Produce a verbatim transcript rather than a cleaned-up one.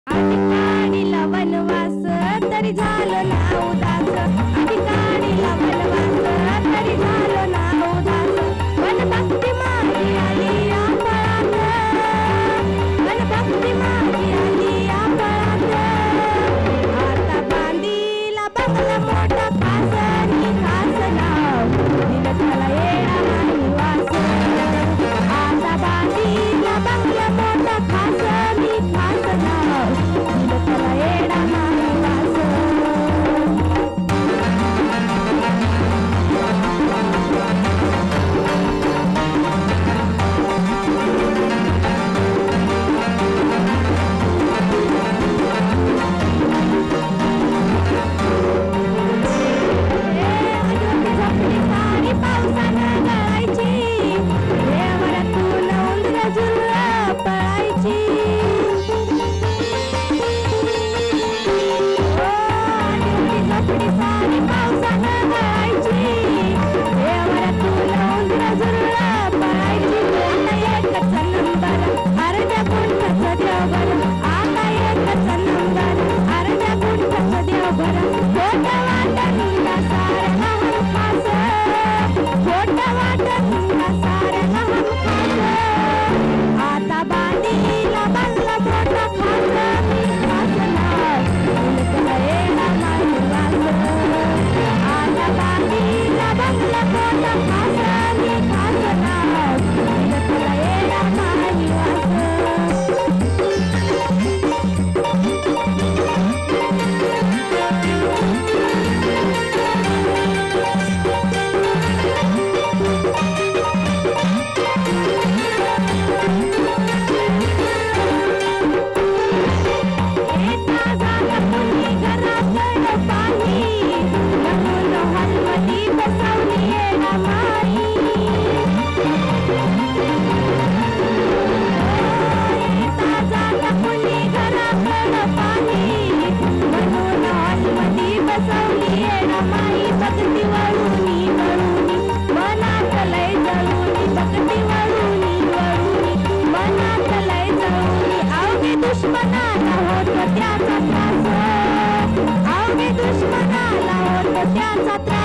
आधी काढीला वनवास तरी झालो ना उदास. आधी काढीला वनवास तरी झालो ना उदास. वनभक्ती माझी आली या फळात. वनभक्ती माझी आली या फळात. आता बांधीला बंगला मोठा खास नि खास नाव दिलं त्याला येडा नाही वास. आता बांधीला बंगला मोठा खास नि खास नाव दिलं त्याला येडा नाही वास. दुश्मनाला होत त्याचा त्रास. अवघे दुश्मनाला होत त्याचा त्रास.